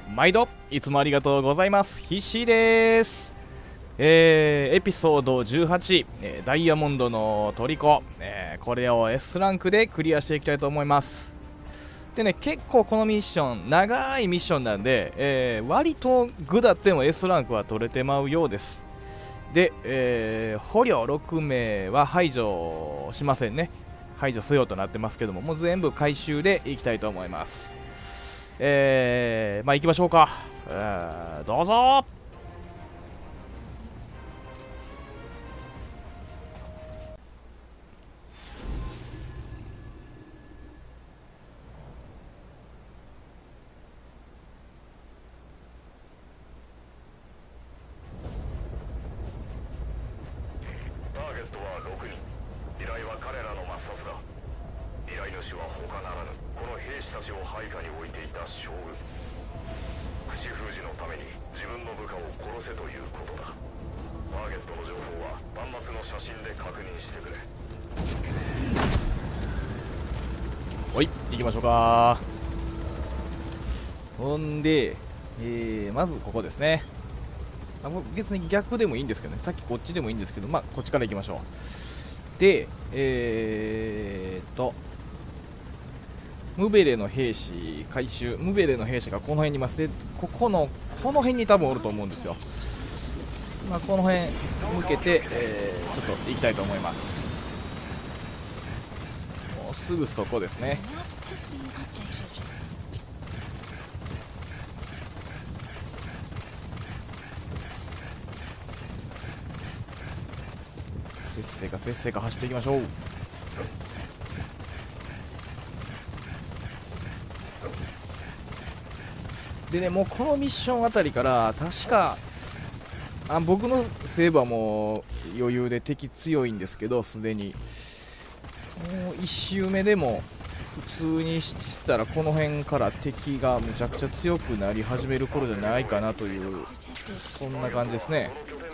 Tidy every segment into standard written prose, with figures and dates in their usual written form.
毎度いつもありがとうございます。ひしです。エピソード18、ダイヤモンドの虜、これを S ランクでクリアしていきたいと思います。でね、結構このミッション長いミッションなんで、割とグダっても S ランクは取れてまうようです。で、捕虜6名は排除しませんね。排除せようとなってますけども、もう全部回収でいきたいと思います。行きましょうか。どうぞ。 ターゲットは6人。依頼は彼らの抹殺だ。依頼主は他ならぬこの兵士たちを配下に置いていた将軍。口封じのために自分の部下を殺せということだ。ターゲットの情報は端末の写真で確認してくれ。 おい、行きましょうか。ほんで、まずここですね。別に逆でもいいんですけどね、さっきこっちでもいいんですけど、こっちから行きましょう。で、ムベレの兵士回収。ムベレの兵士がこの辺にいます。で、この辺に多分おると思うんですよ。この辺向けて、ちょっと行きたいと思います。もうすぐそこですね。せっせか走っていきましょう。でね、もうこのミッションあたりから確か僕のセーブはもう余裕で敵強いんですけど、すでにもう1周目でも普通にしたらこの辺から敵がむちゃくちゃ強くなり始める頃じゃないかなという、そんな感じですね。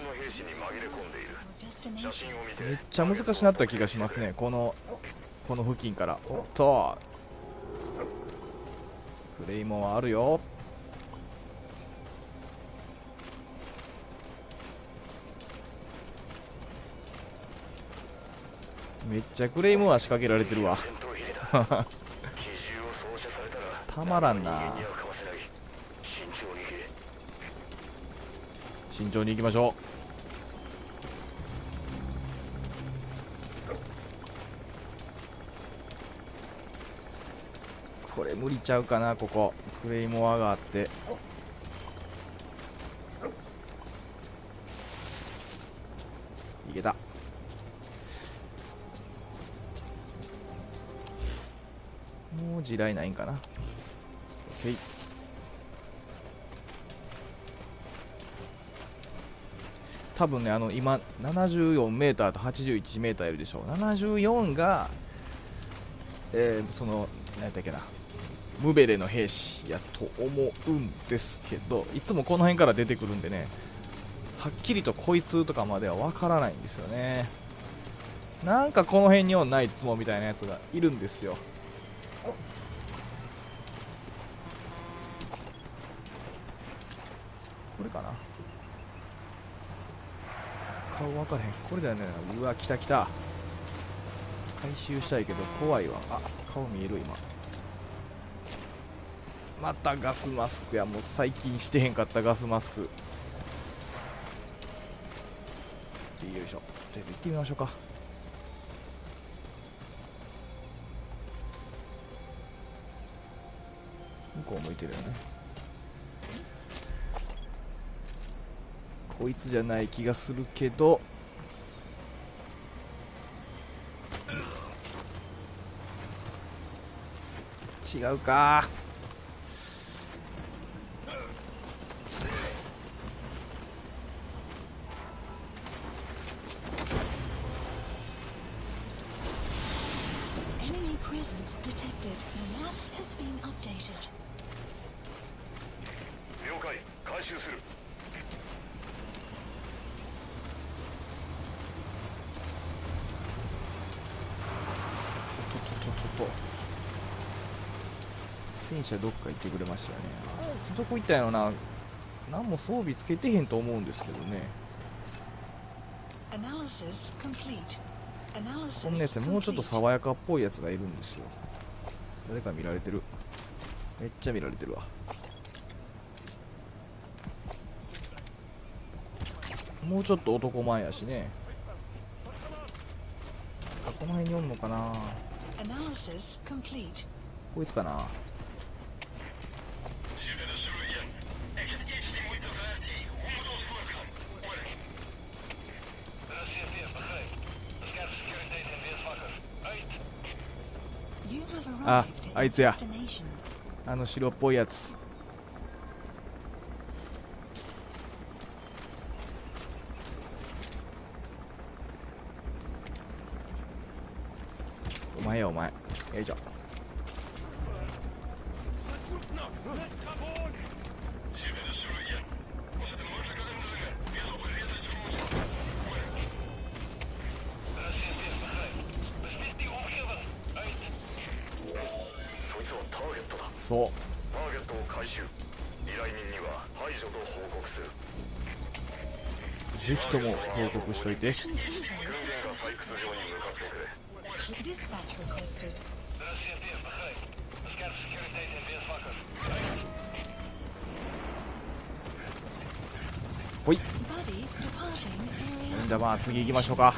めっちゃ難しくなった気がしますね、この付近から。おっと、クレイモンはあるよ。めっちゃクレイモンは仕掛けられてるわたまらんな。慎重に行きましょう。これ無理ちゃうかな。ここクレイモアがあっていけた。もう地雷ないんかな。 OK。 多分ね、今 74m と 81m いるでしょ。74がその何やったっけな、ムベレの兵士やと思うんですけど、いつもこの辺から出てくるんでね、はっきりとこいつとかまではわからないんですよね。なんかこの辺にはないつもみたいなやつがいるんですよ。これかな、顔分からへん。これだよね。うわ、来た来た。回収したいけど怖いわ。顔見える。今またガスマスクや。もう最近してへんかったガスマスク。よいしょ。じゃあ行ってみましょうか。向こう向いてるよね。こいつじゃない気がするけど、違うか。 了解、回収する。 戦車どっか行ってくれましたよね。どこ行ったんやろな。何も装備つけてへんと思うんですけどね。こんなやつもうちょっと爽やかっぽいやつがいるんですよ。誰か見られてる。めっちゃ見られてるわ。もうちょっと男前やしね。この辺におんのかな。こいつかな。あ、あいつや。あの白っぽいやつ。お前やお前。よいしょ。そう。 ターゲットを回収。依頼人には排除と報告する。 ぜひとも報告しといて。 軍源が採掘場に向かってくれ。 ほい。じゃあまあ次行きましょうか。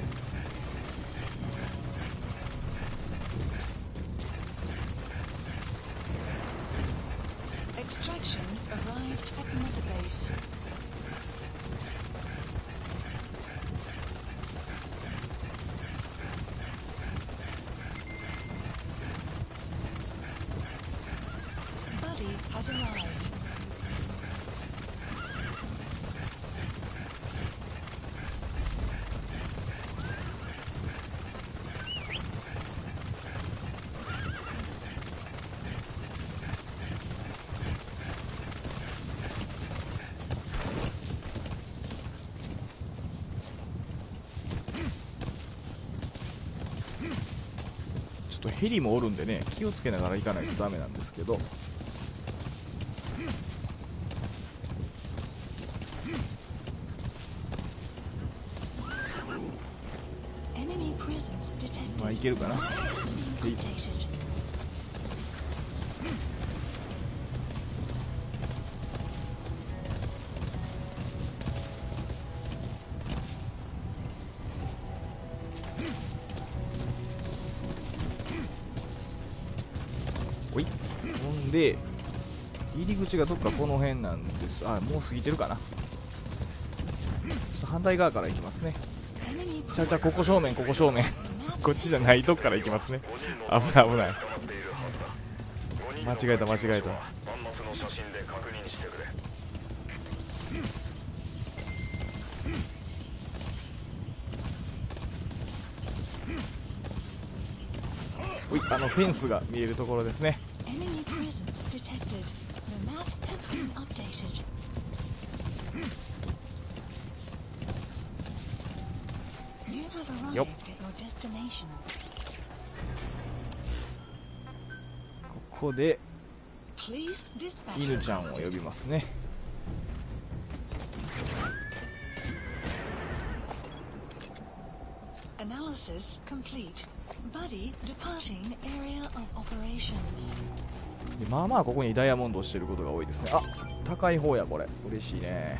ヘリもおるんでね、気をつけながら行かないとダメなんですけど。まあいけるかな。おい、ほんで入り口がどっかこの辺なんです。あ、もう過ぎてるかな。反対側から行きますね。ちゃうちゃう、ここ正面、ここ正面こっちじゃないとこから行きますね。危ない危ない。間違えた間違えた。おい、あのフェンスが見えるところですね。よっ、ここで犬ちゃんを呼びますね。でまあまあここにダイヤモンドをしてることが多いですね。あ、高い方や、これ嬉しいね。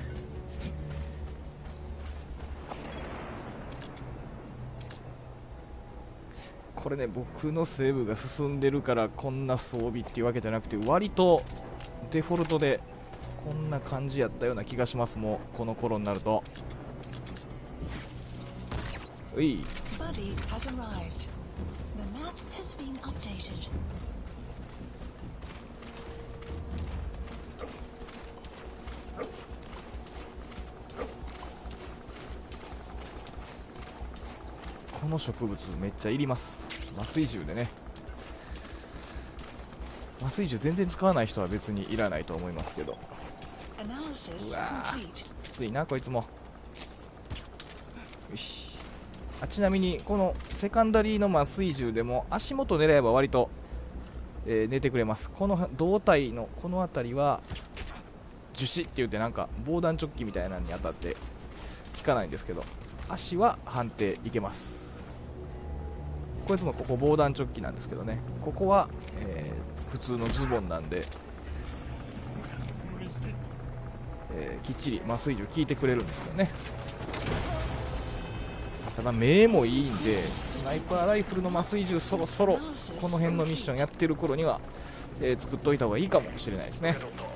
これね、僕のセーブが進んでるからこんな装備っていうわけじゃなくて、割とデフォルトでこんな感じやったような気がします。もうこの頃になると。うい、この植物めっちゃいります。麻酔銃でね。麻酔銃全然使わない人は別にいらないと思いますけど。うわー、きついなこいつも。よし。あ、ちなみにこのセカンダリーの麻酔銃でも足元狙えば割と寝てくれます。この胴体のこの辺りは樹脂って言ってなんか防弾チョッキみたいなのに当たって効かないんですけど、足は判定いけます。こいつもここ防弾チョッキなんですけどね、ここは、普通のズボンなんで、きっちり麻酔銃効いてくれるんですよね。ただ目もいいんで、スナイパーライフルの麻酔銃そろそろこの辺のミッションやってる頃には、作っといた方がいいかもしれないですね。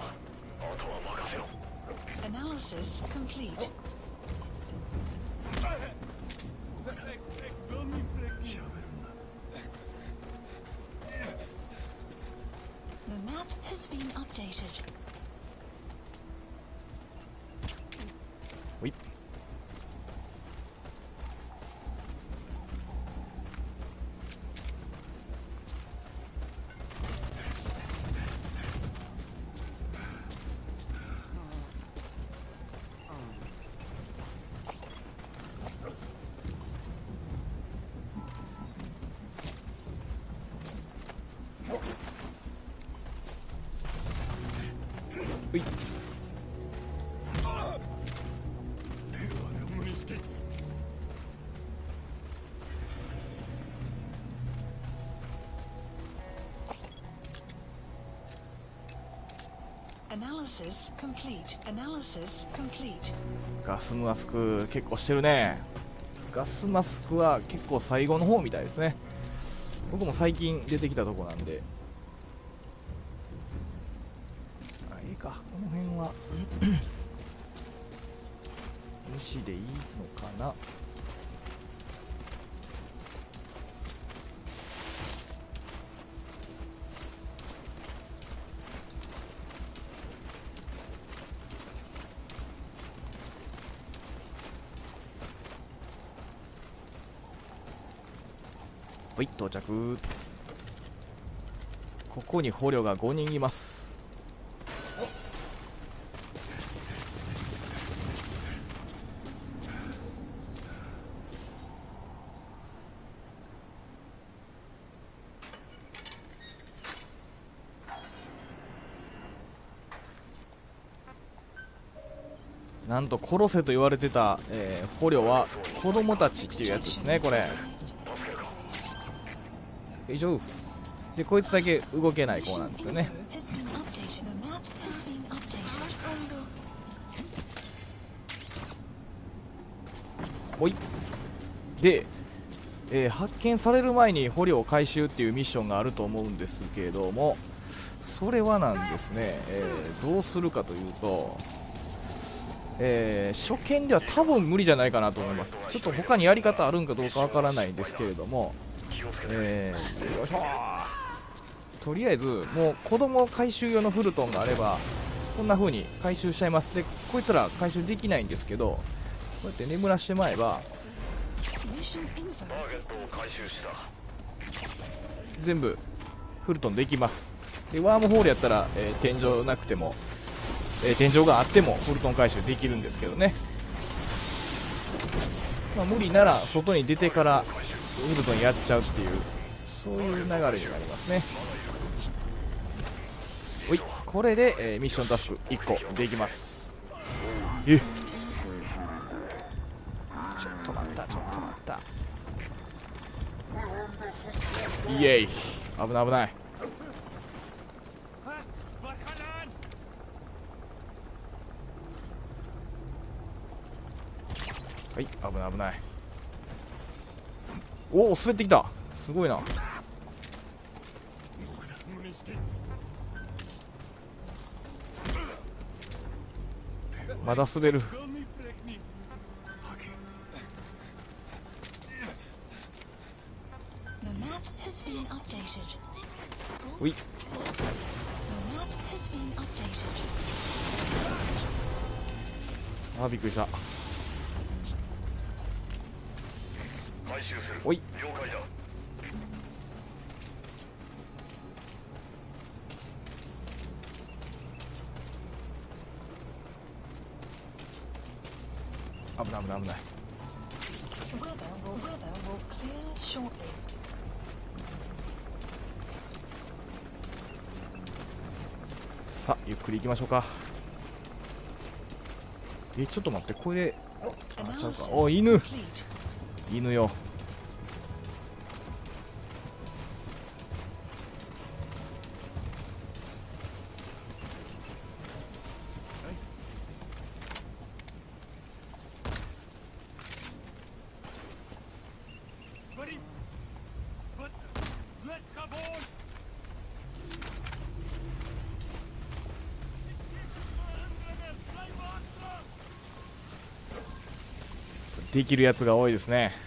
Analysis complete. The map has been updated. ほい。ほい。 Analysis complete. Analysis complete. ガスマスク結構してるね。ガスマスクは結構最後の方みたいですね。僕も最近出てきたとこなんで、いいか、この辺は無視でいいのかな。はい、到着。ここに捕虜が5人います。なんと殺せと言われてた、捕虜は子供たちっていうやつですね。これ以上で、こいつだけ動けない子なんですよね。ほいで、発見される前に捕虜を回収っていうミッションがあると思うんですけれども、それはなんですね、どうするかというと、初見では多分無理じゃないかなと思います。ちょっと他にやり方あるんかどうかわからないんですけれども、よいしょー。とりあえずもう子供回収用のフルトンがあればこんな風に回収しちゃいます。でこいつら回収できないんですけど、こうやって眠らしてまえば全部フルトンできます。でワームホールやったら、天井なくても、天井があってもフルトン回収できるんですけどね、まあ、無理なら外に出てからフルトンやっちゃうっていう、そういう流れになりますね。おい、これで、ミッションタスク1個できます。ちょっと待った、ちょっと待った。イエイ、危ない危ない。はい、危ない危ない。おお、滑ってきた。すごいな。まだ滑る。おい。あー、びっくりした。おい。危ない危ない危ない。 さあゆっくり行きましょうか。ちょっと待って、これでちゃうか。お、犬よ。できるやつが多いですね。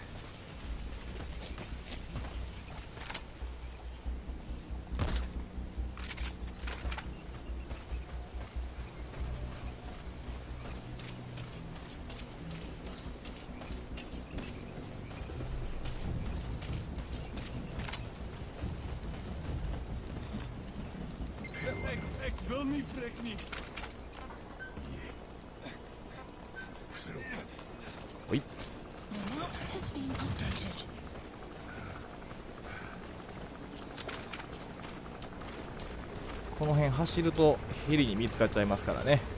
おい。この辺走るとヘリに見つかっちゃいますからね。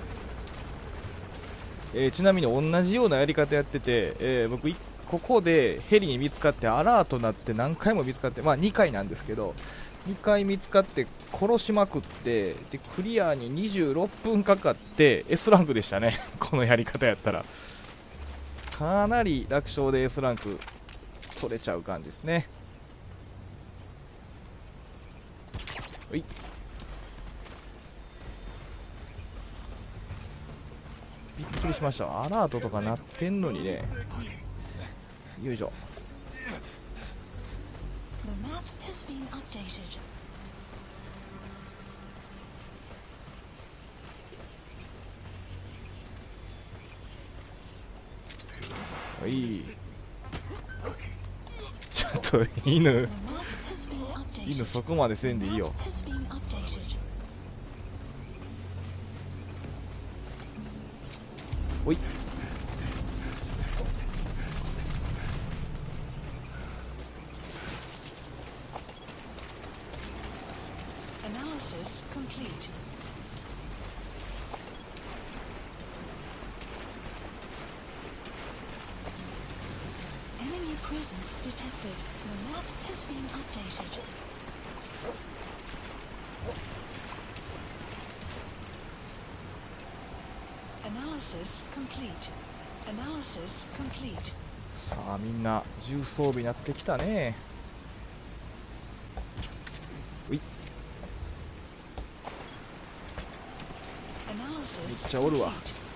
ちなみに同じようなやり方やってて、僕ここでヘリに見つかってアラートになって何回も見つかって、まあ2回なんですけど、2回見つかって殺しまくって、でクリアに26分かかって S ランクでしたね。このやり方やったらかなり楽勝で S ランク取れちゃう感じですね。はい、びっくりしました。アラートとか鳴ってんのにね。よいしょ。はい、ちょっと犬そこまでせんでいいよ。おい、 Analysis complete. Enemy presence detected. The map has been updated. Analysis complete. Analysis complete. さあみんな重装備になってきたね。うい、めっちゃおるわ。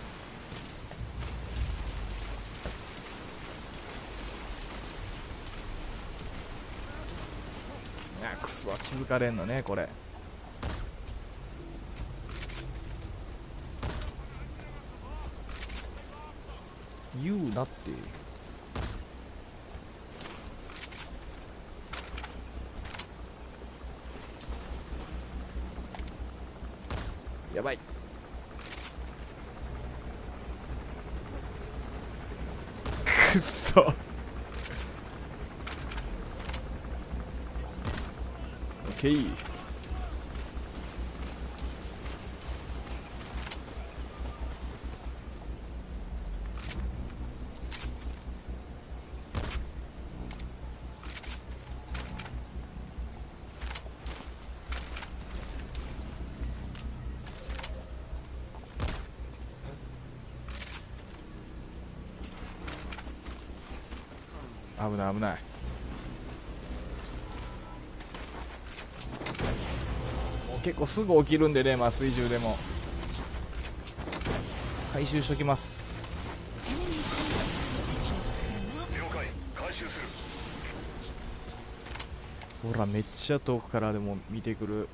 あ、くそ、気づかれんのねこれ。言うなって。やばい。くっそ。オッケー。危ない危ない。もう結構すぐ起きるんでね、麻酔銃でも回収しときます。 了解、回収する。 ほらめっちゃ遠くからでも見てくる。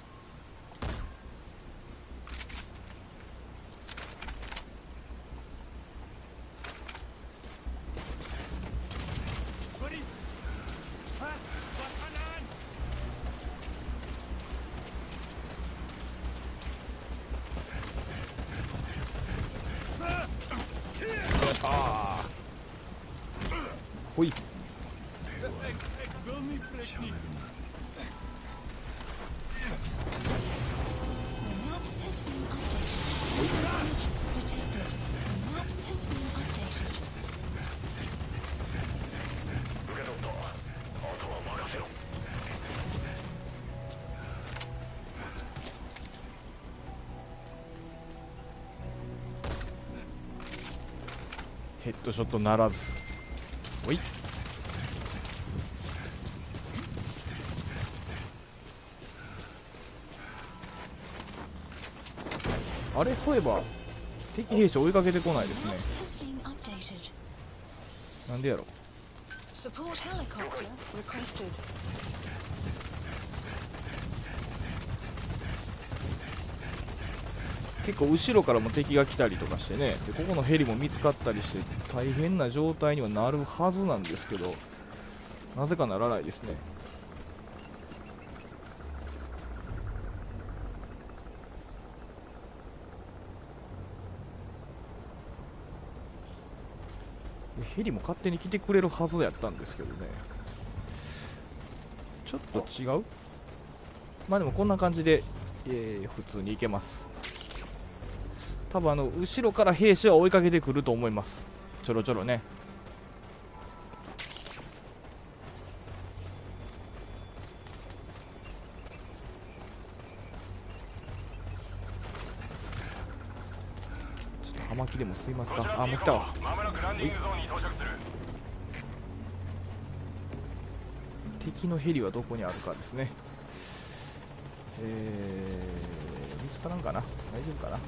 ほい。 ヘッドショットならず。おい、あれ、そういえば敵兵士追いかけてこないですね。 Map has been updated. なんでやろ。 Support helicopter requested. 結構後ろからも敵が来たりとかしてね、でここのヘリも見つかったりして大変な状態にはなるはずなんですけど、なぜかならないですね。ヘリも勝手に来てくれるはずやったんですけどね、ちょっと違う。まあでもこんな感じで、普通に行けます。多分後ろから兵士は追いかけてくると思います。ちょろちょろね。ちょっと葉巻でも吸いますか。あ、もう来たわ。敵のヘリはどこにあるかですね。見つからんかな。大丈夫かな。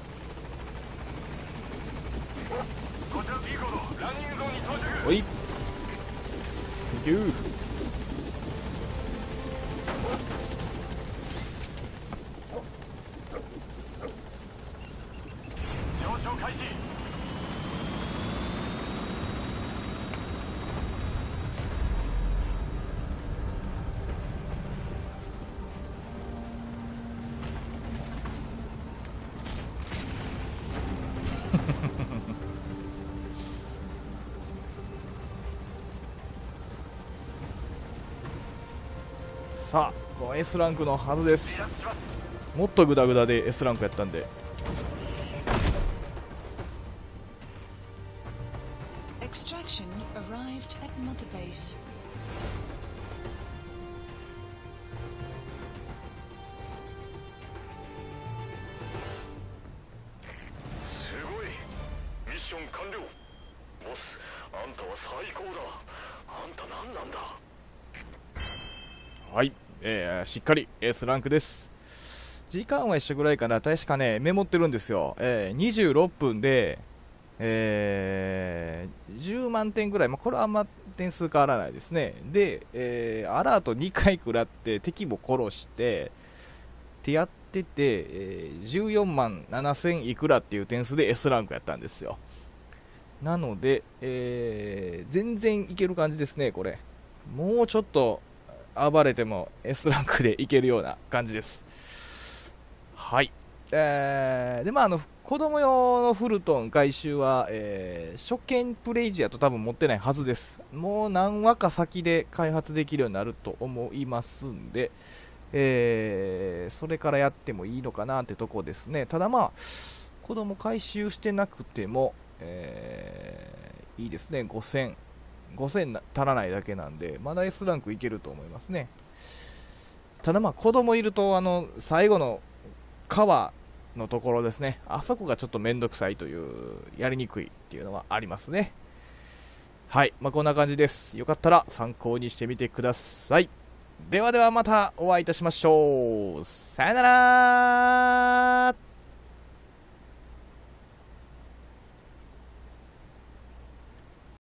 おい、サンキュー。 上昇開始。 さあ、この S ランクのはずです。もっとグダグダで S ランクやったんで。 Extraction arrived at Mother Base. すごい。ミッション完了。ボス、あんたは最高だ。あんた何なんだ。 はい、しっかり S ランクです。時間は一緒ぐらいかな。確かね、メモってるんですよ。26分で、10万点ぐらい、これはあんま点数変わらないですね。で、アラート2回食らって敵も殺してってやってて、14万7000いくらっていう点数で S ランクやったんですよ。なので、全然いける感じですね。これもうちょっと暴れても S ランクでいけるような感じです。はい。で子供用のフルトン回収は、初見プレイ時やと多分持ってないはずです。もう何話か先で開発できるようになると思いますんで、それからやってもいいのかなってとこですね。ただ子供回収してなくても、いいですね。5000足らないだけなんで、まだ S ランクいけると思いますね。ただ子供いると最後の川のところですね、あそこがちょっとめんどくさいという、やりにくいっていうのはありますね。はい、こんな感じです。よかったら参考にしてみてください。ではではまたお会いいたしましょう。さよなら。